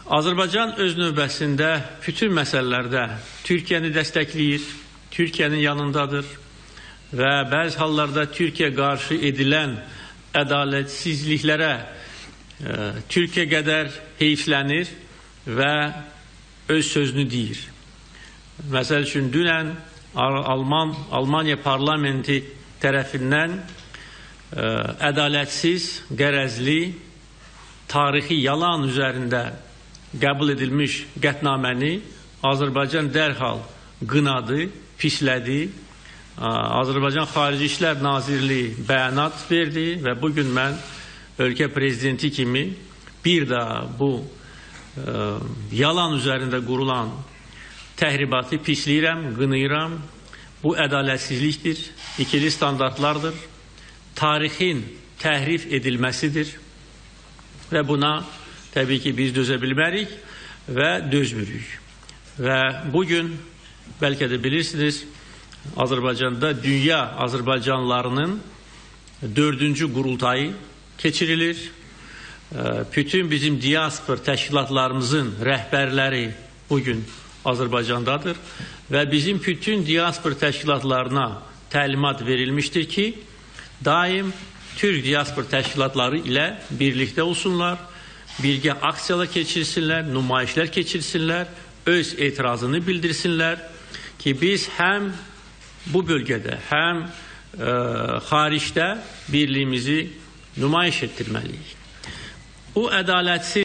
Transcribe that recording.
Azərbaycan öz növbəsində bütün məsələlərdə Türkiyəni dəstəkləyir, Türkiyənin yanındadır və bəzi hallarda Türkiyə qarşı edilən ədalətsizliklərə Türkiyə qədər heyflənir və öz sözünü deyir. Məsəl üçün, dünən Almanya parlamenti tərəfindən ədalətsiz, qərəzli, tarixi yalan üzərində qəbul edilmiş qətnaməni Azərbaycan dərhal qınadı, pislədi. Azərbaycan Xarici İşlər Nazirliyi bəyanat verdi və bugün mən ölkə prezidenti kimi bir daha bu yalan üzərində qurulan təhribatı pisləyirəm, qınayıram. Bu ədalətsizlikdir, ikili standartlardır, tarixin təhrif edilməsidir və buna təbii ki, biz dözə bilmərik və dözmürük. Və bugün, bəlkə də bilirsiniz, Azərbaycanda dünya Azərbaycanlılarının 4-cü qurultayı keçirilir. Bütün bizim diaspor təşkilatlarımızın rəhbərləri bugün Azərbaycandadır və bizim bütün diaspor təşkilatlarına təlimat verilmişdir ki, daim Türk diaspor təşkilatları ilə birlikdə olsunlar, birgə aksiyalar keçirsinlər, nümayişlər keçirsinlər, öz etirazını bildirsinlər ki, biz həm bu bölgədə, həm xaricdə birliyimizi nümayiş etdirməliyik. Bu ədalətsiz